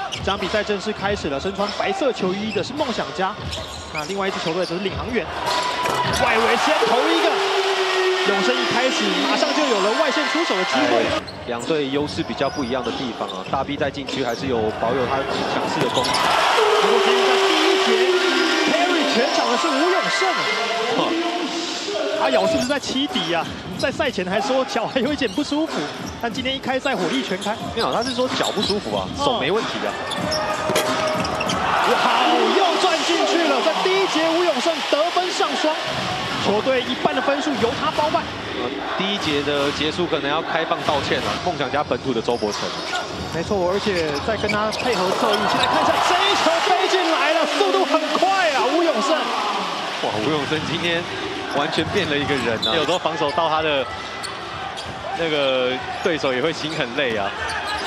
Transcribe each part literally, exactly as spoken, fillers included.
这场比赛正式开始了，身穿白色球衣的是梦想家，那另外一支球队则是领航员。外围先投一个，永胜一开始马上就有了外线出手的机会。 哎、两队优势比较不一样的地方啊，大 B 在禁区还是有保有他强势的攻击。 不过今天在第一节 carry 全场的是吴永胜。阿瑶是不是在欺敌啊？在赛前还说脚还有一点不舒服，但今天一开赛火力全开。 没有，他是说脚不舒服啊，手没问题啊。 好，又转进去了，在第一节吴永胜得分上双，球队一半的分数由他包办。 呃，第一节的结束可能要开放道歉了，梦想家本土的周伯成。 没错，而且再跟他配合侧翼，现在看一下这一球飞进来了，速度很快啊，吴永胜。 哇，吴永胜今天完全变了一个人啊！有时候防守到他的那个对手也会心很累啊。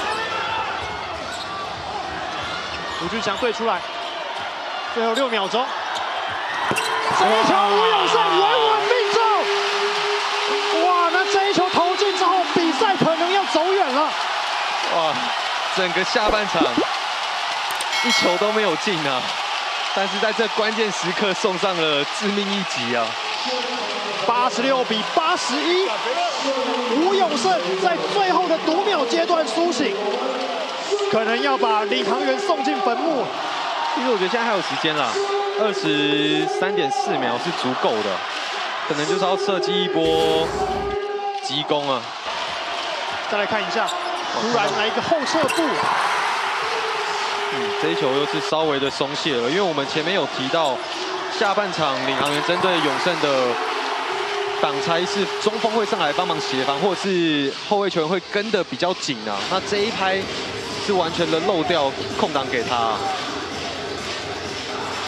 吴俊祥对出来，最后六秒钟，这一球吴永胜稳稳命中。哇，那这一球投进之后，比赛可能要走远了。 哇，整个下半场一球都没有进啊，但是在这关键时刻送上了致命一击啊！ 八十六比八十一，吴永胜在最后的读秒阶段苏醒，可能要把领航员送进坟墓。 其实我觉得现在还有时间啦，二十三点四秒是足够的，可能就是要设计一波急攻啊。 再来看一下，突然来一个后撤步。 嗯，这一球又是稍微的松懈了，因为我们前面有提到，下半场领航员针对永胜的挡拆是中锋会上来帮忙协防，或者是后卫球员会跟得比较紧啊。那这一拍是完全的漏掉空档给他、啊。